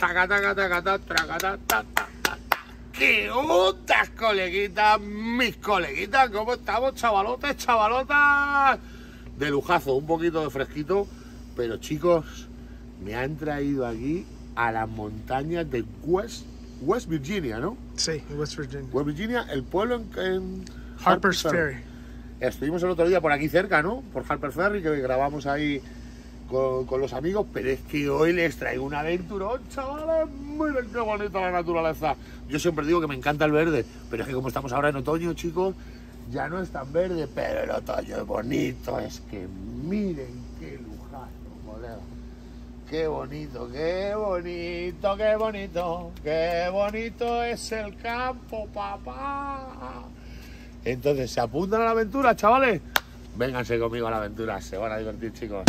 taca, taca, taca, taca, taca, taca, taca. ¿Qué onda, coleguitas? Mis coleguitas, ¿cómo estamos, chavalotes, chavalotas? De lujazo, un poquito de fresquito, pero chicos, me han traído aquí a las montañas de West Virginia, ¿no? Sí, West Virginia. West Virginia, el pueblo en Harper's Ferry. Estuvimos el otro día por aquí cerca, ¿no? Por Harper's Ferry, que grabamos ahí con los amigos, pero es que hoy les traigo un aventurón, chavales. Miren qué bonita la naturaleza. Yo siempre digo que me encanta el verde, pero es que como estamos ahora en otoño, chicos, ya no es tan verde, pero el otoño es bonito. Es que miren qué lujazo, colega. Qué bonito, qué bonito, qué bonito, qué bonito es el campo, papá. Entonces, ¿se apuntan a la aventura, chavales? Vénganse conmigo a la aventura, se van a divertir, chicos.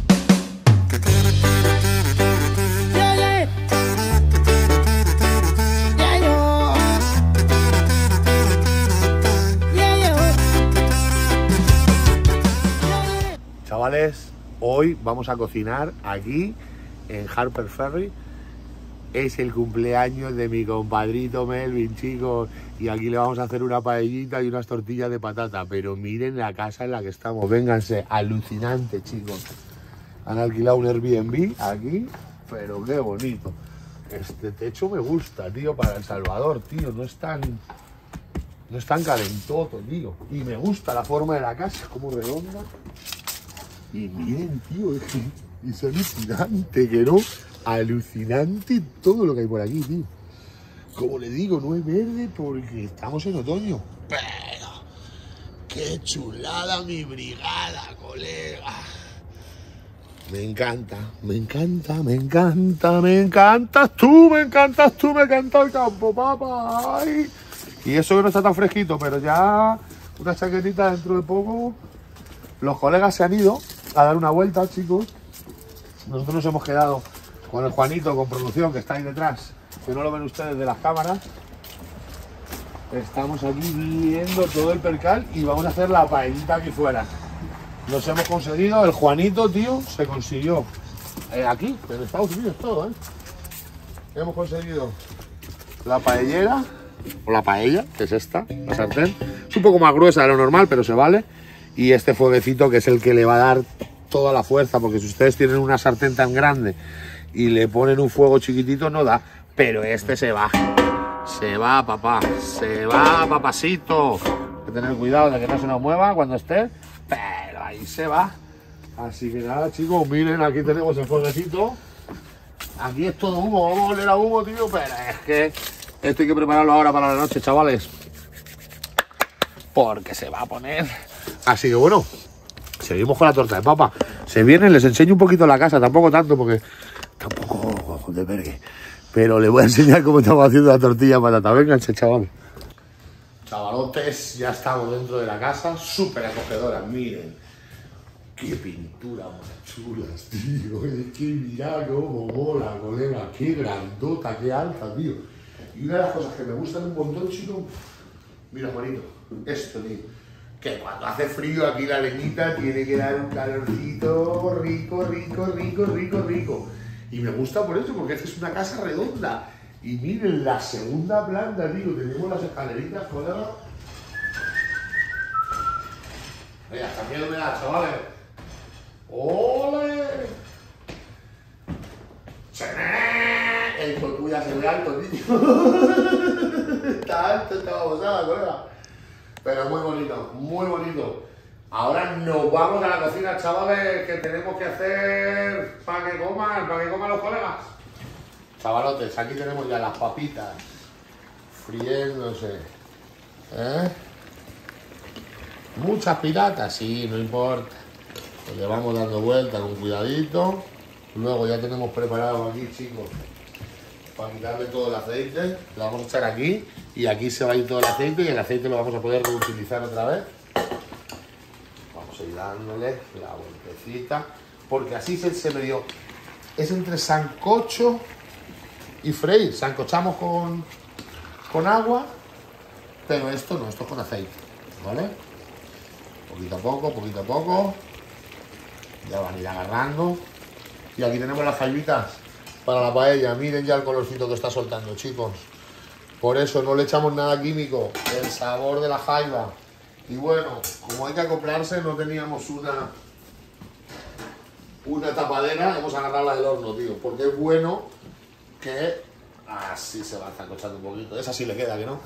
Chavales, hoy vamos a cocinar aquí en Harper's Ferry. Es el cumpleaños de mi compadrito Melvin, chicos, y aquí le vamos a hacer una paellita y unas tortillas de patata. Pero miren la casa en la que estamos, vénganse, alucinante, chicos. Han alquilado un Airbnb aquí, pero qué bonito. Este techo me gusta, tío, para El Salvador, tío, no es tan calentoso, tío. Y me gusta la forma de la casa, es como redonda. Y miren, tío, es alucinante, que no, alucinante todo lo que hay por aquí, tío. Como le digo, no es verde porque estamos en otoño. Pero, qué chulada mi brigada, colega. Me encanta, me encanta, me encanta, me encantas tú, me encantas tú, me encanta el campo, papá. Ay. Y eso que no está tan fresquito, pero ya una chaquetita dentro de poco. Los colegas se han ido a dar una vuelta, chicos. Nosotros nos hemos quedado con el Juanito, con producción, que está ahí detrás, que no lo ven ustedes de las cámaras. Estamos aquí viendo todo el percal y vamos a hacer la paellita aquí fuera. Nos hemos conseguido, el Juanito, tío, se consiguió aquí, en Estados Unidos todo, ¿eh? Hemos conseguido la paellera, o la paella, que es esta, la sartén. Es un poco más gruesa de lo normal, pero se vale. Y este fueguecito, que es el que le va a dar toda la fuerza, porque si ustedes tienen una sartén tan grande y le ponen un fuego chiquitito, no da. Pero este se va, papá, se va, papacito. Hay que tener cuidado de que no se nos mueva cuando esté, pero ahí se va. Así que nada, chicos, miren, aquí tenemos el fueguecito. Aquí es todo humo, vamos a oler a humo, tío, pero es que esto hay que prepararlo ahora para la noche, chavales, porque se va a poner. Así que bueno, seguimos con la torta de papa. Se vienen, les enseño un poquito la casa, tampoco tanto, porque tampoco de vergue. Pero les voy a enseñar cómo estamos haciendo la tortilla de patata. Vénganse, chavales. Chavalotes, ya estamos dentro de la casa, súper acogedora, miren. Qué pintura más chulas, tío. Es que mirad cómo mola, colega. Qué grandota, qué alta, tío. Y una de las cosas que me gustan un montón, chico, mira, Juanito, esto, tío. Que cuando hace frío aquí la leñita tiene que dar un calorcito rico, rico, rico, rico, rico. Y me gusta por eso, porque esta es una casa redonda. Y miren, la segunda planta, tío, tenemos las escaleritas, colega. Venga, hasta miedo me da, chavales. ¡Ole! El cotuya ya se ve alto, tío. Está alto, está babosada, colega. Pero muy bonito, muy bonito. Ahora nos vamos a la cocina, chavales, que tenemos que hacer para que coman los colegas. Chavalotes, aquí tenemos ya las papitas friéndose. Muchas piratas, sí, no importa. Le vamos dando vuelta con cuidadito. Luego ya tenemos preparado aquí, chicos, para quitarle todo el aceite. Lo vamos a echar aquí y aquí se va a ir todo el aceite y el aceite lo vamos a poder reutilizar otra vez. Vamos a ir dándole la vueltecita, porque así se me dio. Es entre sancocho y freír. Sancochamos con agua, pero esto no, esto es con aceite, ¿vale? Poquito a poco, poquito a poco. Ya van a ir agarrando. Y aquí tenemos las fallitas para la paella. Miren ya el colorcito que está soltando, chicos. Por eso no le echamos nada químico. El sabor de la jaiba. Y bueno, como hay que acoplarse, no teníamos una tapadera. Hemos agarrado la del horno, tío. Porque es bueno que... Así se va zancochando un poquito. Esa sí le queda, ¿que no?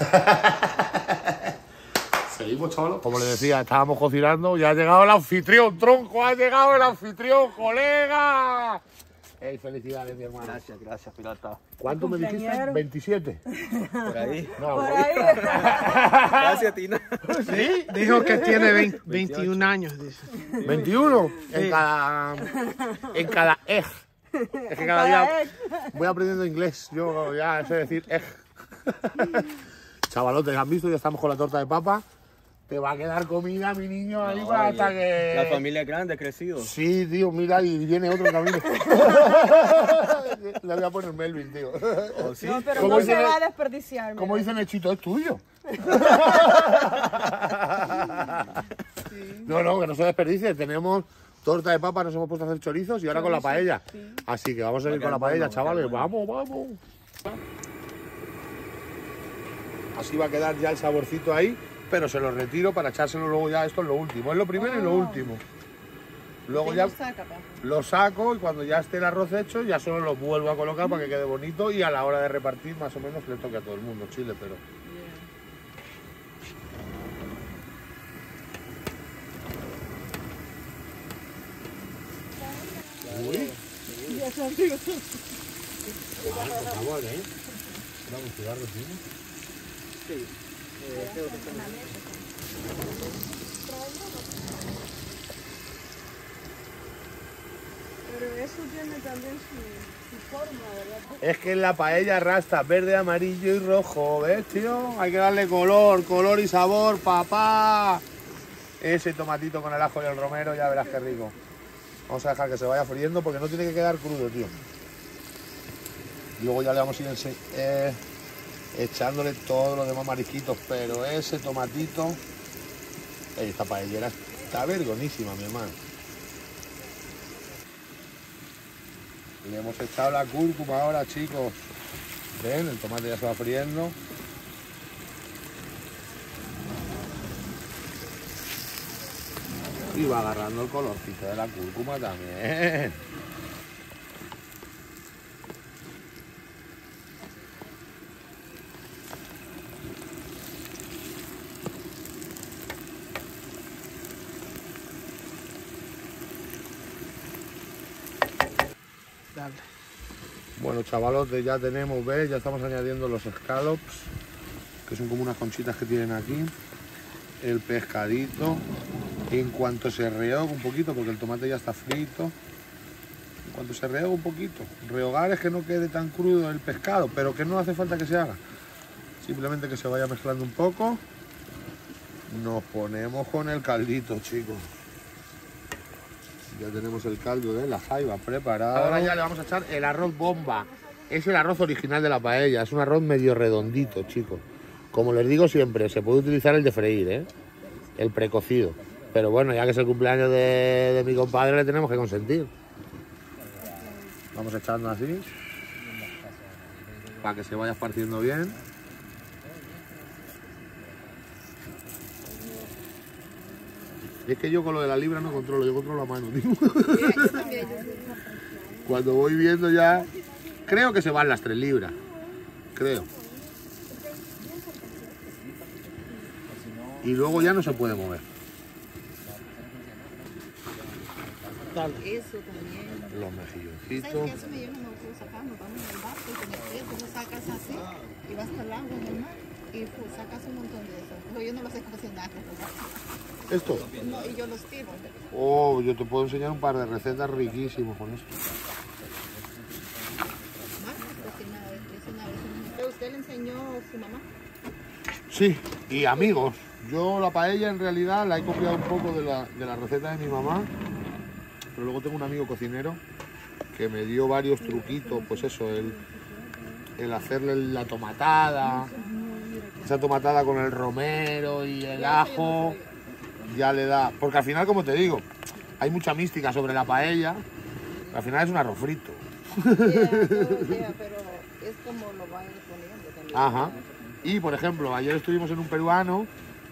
Seguimos, chavales. Como les decía, estábamos cocinando. Ya ha llegado el anfitrión, tronco. Ha llegado el anfitrión, colega. Hey, felicidades, mi hermano. Gracias, pirata. ¿Cuánto me dijiste? 27. Por ahí. No, Por ahí. Gracias, Tina. ¿Sí? Dijo que tiene 21 años, dice. 21 en cada egg. Es que cada día voy aprendiendo inglés. Yo ya sé decir egg. Chavalotes, ¿han visto? Ya estamos con la torta de papa. Te va a quedar comida, mi niño, ahí va hasta que... La familia es grande, ha crecido. Sí, tío, mira, y viene otro camino. Le voy a poner Melvin, tío. ¿Oh, sí? No, pero ¿Cómo no se dice- va a desperdiciar. Como mira. dicen el chito, es tuyo. No, que no se desperdicie. Tenemos torta de papa, nos hemos puesto a hacer chorizos y ahora con la paella. Así que vamos a seguir con la paella, chavales. Vamos. Así va a quedar ya el saborcito ahí, pero se lo retiro para echárselo luego ya. Esto es lo último, es lo primero y lo último. Luego ya lo saco y cuando ya esté el arroz hecho, ya solo lo vuelvo a colocar para que quede bonito y a la hora de repartir más o menos le toque a todo el mundo chile, pero... Uy. Por favor, ¿eh? Dame un cigarro, tío. Pero eso tiene también su forma, ¿verdad? Es que en la paella rasta verde, amarillo y rojo, ¿ves, tío? Hay que darle color y sabor, papá. Ese tomatito con el ajo y el romero, ya verás qué rico. Vamos a dejar que se vaya friendo porque no tiene que quedar crudo, tío. Luego ya le vamos a ir echándole todos los demás marisquitos, pero ese tomatito... Esta paellera está vergonísima, mi hermano. Le hemos echado la cúrcuma ahora, chicos. Ven, el tomate ya se va friendo. Y va agarrando el colorcito de la cúrcuma también. Dale. Bueno, chavalotes, ya tenemos, ¿ves? Ya estamos añadiendo los scallops, que son como unas conchitas que tienen aquí. El pescadito. En cuanto se rehogue un poquito, porque el tomate ya está frito. En cuanto se rehogue un poquito. Rehogar es que no quede tan crudo el pescado, pero que no hace falta que se haga. Simplemente que se vaya mezclando un poco. Nos ponemos con el caldito, chicos. Ya tenemos el caldo de la jaiba preparado. Ahora ya le vamos a echar el arroz bomba. Es el arroz original de la paella. Es un arroz medio redondito, chicos. Como les digo siempre, se puede utilizar el de freír, ¿eh? El precocido. Pero bueno, ya que es el cumpleaños de mi compadre, le tenemos que consentir. Vamos echando así. Para que se vaya esparciendo bien. Es que yo con lo de la libra no controlo, yo controlo la mano, tío. Cuando voy viendo ya... Creo que se van las 3 libras. Creo. Y luego ya no se puede mover. Dale. Eso también. Los ¿Sabes mejilloncitos. que eso me yo no me lo puedo sacar? Nos vamos en el barco y con el pie, tú lo sacas así y vas para el agua en el mar y sacas un montón de eso. Pero yo no lo sé cocinar. ¿Esto? No, y yo los tiro. Oh, yo te puedo enseñar un par de recetas riquísimas con eso. Marcos cocinaba eso una vez. ¿Pero usted le enseñó a su mamá? Sí, y amigos. Yo la paella en realidad la he copiado un poco de la receta de mi mamá. Pero luego tengo un amigo cocinero que me dio varios truquitos, pues eso, el hacerle la tomatada, esa tomatada con el romero y el ajo, ya le da, porque al final, como te digo, hay mucha mística sobre la paella, al final es un arroz frito, todo el día, pero es como lo van a ir poniendo también. Ajá. Y por ejemplo, ayer estuvimos en un peruano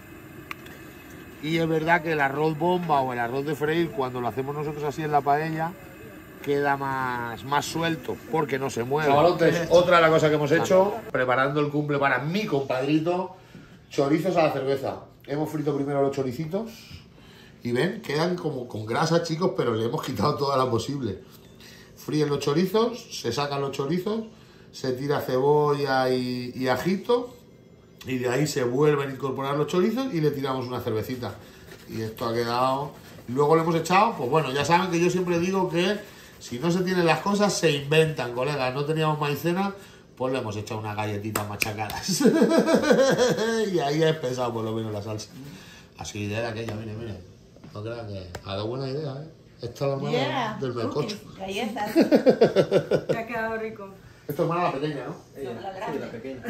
y es verdad que el arroz bomba o el arroz de freír, cuando lo hacemos nosotros así en la paella, queda más suelto porque no se mueve. Chavalotes, otra de las cosas que hemos hecho, preparando el cumple para mi compadrito, chorizos a la cerveza. Hemos frito primero los choricitos y ven, quedan como con grasa, chicos, pero le hemos quitado toda la posible. Fríen los chorizos, se sacan los chorizos, se tira cebolla y ajito y de ahí se vuelven a incorporar los chorizos y le tiramos una cervecita. Y esto ha quedado... Luego le hemos echado, pues bueno, ya saben que yo siempre digo que si no se tienen las cosas, se inventan, colegas. No teníamos maicena, pues le hemos echado unas galletitas machacadas. Y ahí es pesado por lo menos la salsa. Así de aquella, mire. No crean que... Ha dado buena idea, ¿eh? Esta es la hermana del melcocho. Galletas. Te ha quedado rico. Esta hermana la pequeña, ¿no? La grande. Sí, la pequeña.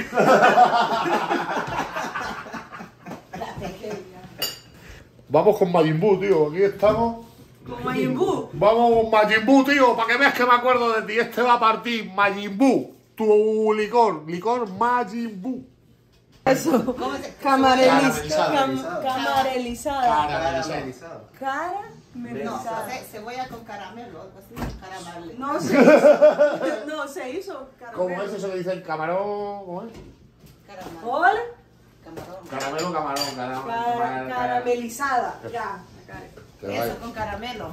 La pequeña. Vamos con Majin Buu, tío. Aquí estamos. Con Majin Buu. Vamos con Majin Buu, tío, para que veas que me acuerdo de ti. Este va a partir, Majin Buu. Tu licor Majin Buu. Eso. ¿Cómo se Caramelizada. Camarelizada. Caramelizado. Caramelizada. No, cebolla con caramelo, algo así. Caramelo. No, se hizo. No, se hizo ¿Cómo caramelo. es eso que dicen? Camarón. ¿Cómo es? Caramelo. Hola. Camarón. Caramelizada. Ya. Eso con caramelo.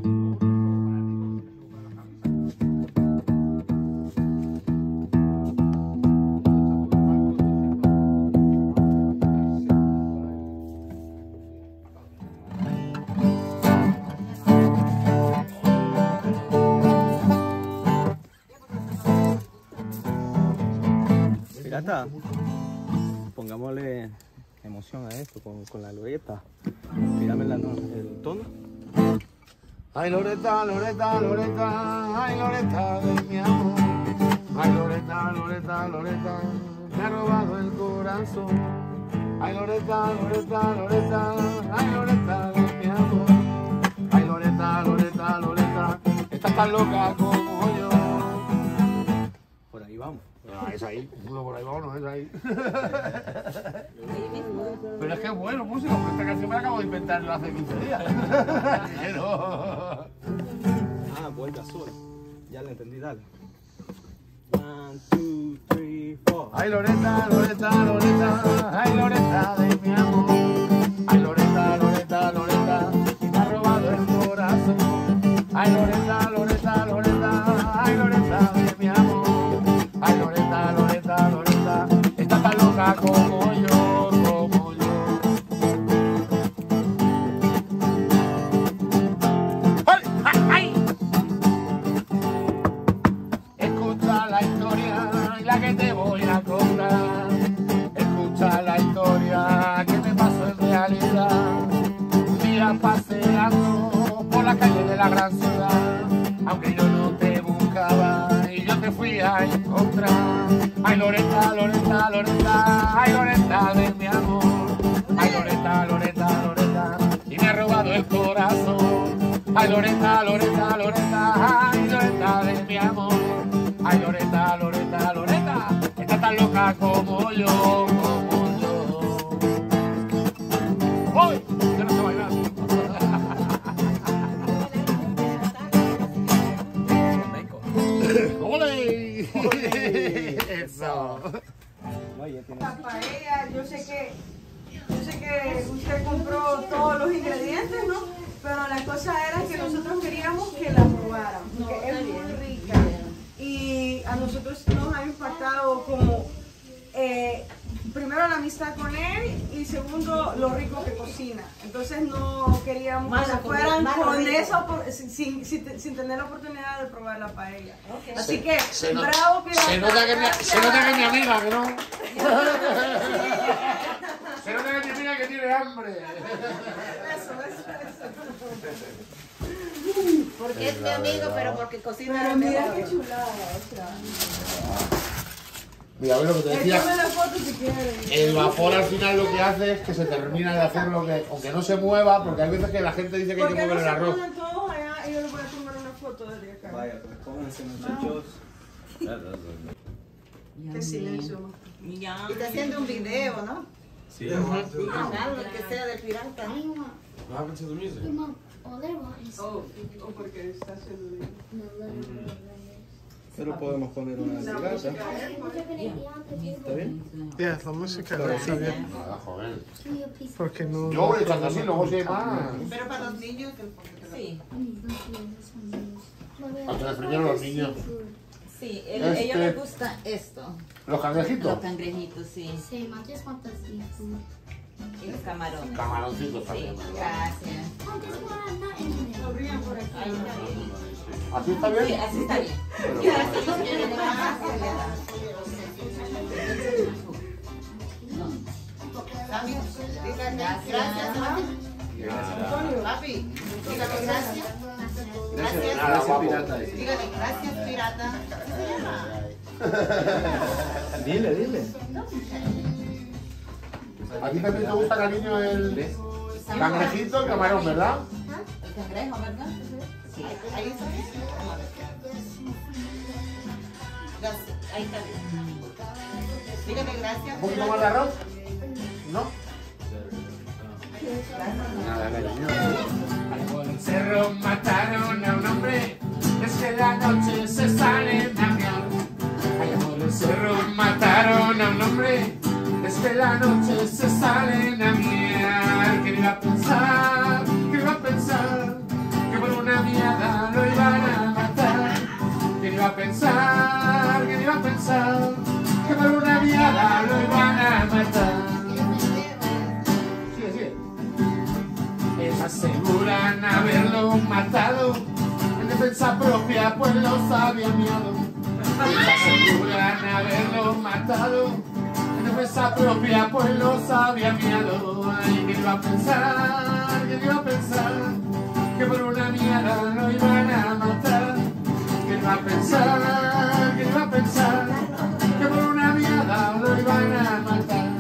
Pirata, pongámosle emoción a esto con la Loreta. Mírame el tono. Ay, Loreta, Loreta, Loreta, ay, Loreta de mi amor. Ay, Loreta, Loreta, Loreta, me ha robado el corazón. Ay, Loreta, Loreta, Loreta, ay, Loreta de mi amor. Ay, Loreta, Loreta, Loreta, estás tan loca como yo. Por ahí vamos. Ah, es ahí, uno por ahí va, no es ahí. Pero es que es bueno, músico, porque esta canción me la acabo de inventar hace 15 días. Pero... Vuelta azul. Ya la entendí, dale. 1, 2, 3, 4. Ay, Loreta, Loreta, Loreta, ay, Loreta de mi amor. Ay, Loreta, Loreta, Loreta, me ha robado el corazón. Ay, Loreta, Loreta, Loreta, ay, Loreta de mi amor. Ay, Loreta, Loreta, Loreta, estás tan loca como yo, como yo. ¡Ay, ay, ay! Escucha la historia, la que te voy a contar. Escucha la historia que me pasó en realidad. Un día paseando por la calle de la gran ciudad, aunque yo no te buscaba y yo te fui a encontrar. Ay, Loreta, Loreta, Loreta, ay, Loreta de mi amor. Ay, Loreta, Loreta, Loreta, y me ha robado el corazón. Ay, Loreta, Loreta, Loreta, ay, Loreta de mi amor. Ay, Loreta, Loreta, Loreta, estás tan loca como yo, como yo. ¡Hoy! Yo no sé bailar. ¡Ole! Eso. Oye, tiene... La paella, yo sé que usted compró todos los ingredientes, ¿no? Pero la cosa era que nosotros queríamos que la probaran, porque es muy rica. Y a nosotros nos ha impactado como, primero la amistad con él y segundo lo rico que cocina. Entonces no queríamos que se fueran con eso sin tener la oportunidad de probar la paella. Así que, bravo que se nota que es mi amiga, que no. Se nota que es mi amiga que tiene hambre. Eso. Porque es mi amigo, pero porque cocina. Pero mira qué chulada, o sea. Mira, a ver lo que te decía. Échame la foto si quieres. El vapor al final lo que hace es que se termina de hacer lo que, aunque no se mueva, porque hay veces que la gente dice que hay que mover el arroz. ¿Por qué no se ponen todos allá y yo les voy a tomar una foto? foto de acá. Vaya, pues pónganse, muchachos. Qué silencio. Y está haciendo un video, ¿no? Sí. Y algo que sea de pirata. What happened to the music? Oh, porque está haciendo. Pero podemos poner una pirata. ¿Está bien? Ya, la música no está bien. Nada, joder. Porque no. Yo voy echando así, luego si hay más. Pero para los niños, sí. Hasta primero los niños. Sí, a Este- ellos les gusta esto. Los cangrejitos. Los cangrejitos, sí. Same, I just want the seafood. Y los camarones. Camaroncitos Sí, también. gracias. Oh, this one I'm not in there. Abrían por aquí. Ahí está bien. ¿Así está Sí, bien? así está bien. Gracias. Papi, dígale gracias. Gracias. Gracias, pirata. Dígale gracias, pirata. Dile, dile. ¿A ti también te gusta, cariño, el cangrejito, el camarón, verdad? El cangrejo, ¿verdad? Sí. Ahí está. Gracias. Ahí está bien. Dígale gracias. ¿Un poquito más de arroz? ¿No? Nada, cariño. Al por el cerro mataron a un hombre, desde la noche se salen a miar. Allá por el cerro mataron a un hombre, desde la noche se salen a miar. ¿Quién iba a pensar? ¿Quién iba a pensar? Que por una miada lo iban a matar. ¿Quién iba a pensar? ¿Quién iba a pensar? Que por una miada lo iban a matar. Sigue, sigue. Aseguran haberlo matado en defensa propia, pues los había miado. Aseguran haberlo matado en defensa propia, pues los había miado. Ay, ¿quién iba a pensar? ¿Quién iba a pensar? Que por una miada lo iban a matar. ¿Quién iba a pensar? ¿Quién iba a pensar? Que por una miada lo iban a matar.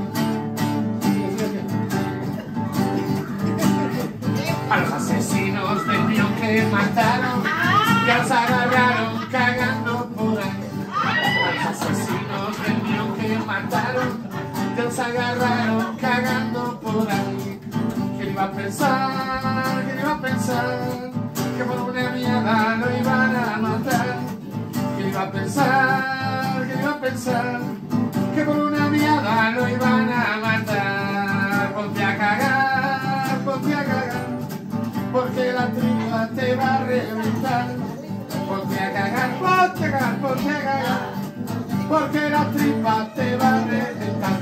A los asesinos del mío que mataron, ya los agarraron cagando por ahí. A los asesinos del mío que mataron, ya los agarraron cagando por ahí. ¿Quién iba a pensar? ¿Quién iba a pensar? Que por una mierda lo iban a matar. ¿Quién iba a pensar? ¿Quién iba a pensar? Que por una mierda lo iban a matar. Ponte a cagar, ponte a cagar, porque la tripa te va a reventar. Ponte a cagar, ponte a cagar, ponte a cagar, porque la tripa te va a reventar.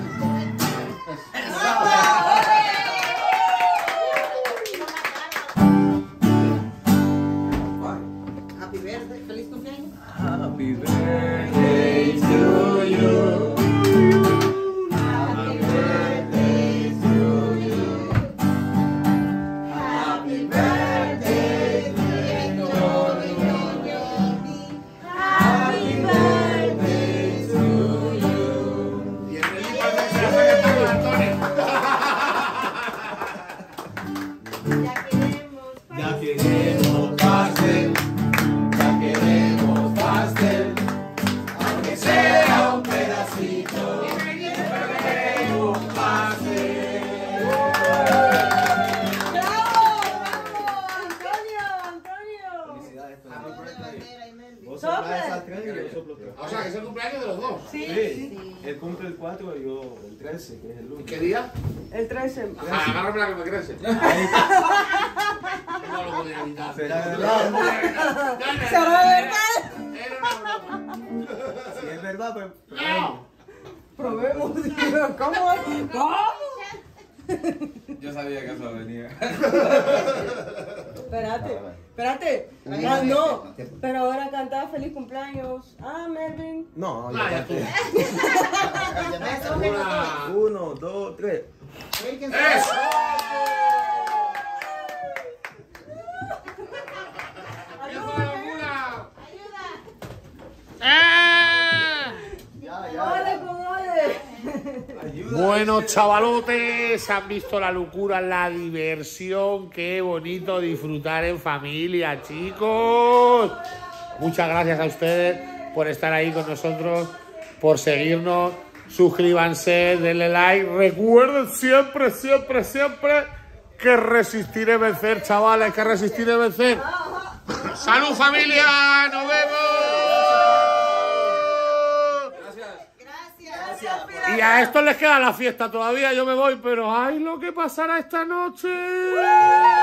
Happy birthday, feliz cumpleaños. Happy birthday to you. Happy birthday to you. Happy birthday, Happy birthday to you. Y el relito se hace que está con Antonio. Ya queremos. ya queremos pastel, ya queremos pastel, aunque sea un pedacito. Queremos pastel. Felicidades, Vamos de bandera y Melvin. Vos soplas esas tres y yo soplo tres. O sea, que es el cumpleaños de los dos. Sí, él cumple el 4 y yo el 13, que es el ¿Y lunes. qué día? El 13. Ah, agárrame la que me crece. Ahí está. No lo podía evitar. Será verdad. ¿Será verdad? Era una broma. Si es verdad, pues. ¡No! Probemos, tío. ¿Cómo? ¿Cómo? Yo sabía que eso venía. Espérate. Ah, no. Pero ahora cantaba feliz cumpleaños. Ah, Melvin. No, Ah, ya tú. ya. 1, 2, 3. ¡Eso! ¡Eso de locura! ¡Ah! Ya, Ole con ole. Ayuda. Bueno, chavalotes, han visto la locura, la diversión. Qué bonito disfrutar en familia, chicos. Muchas gracias a ustedes por estar ahí con nosotros, por seguirnos. Suscríbanse, denle like. Recuerden siempre, siempre, siempre que resistir es vencer, chavales, que resistir es vencer. ¡Salud, familia! ¡Nos vemos! Y a estos les queda la fiesta todavía, yo me voy, pero ¡ay, lo que pasará esta noche!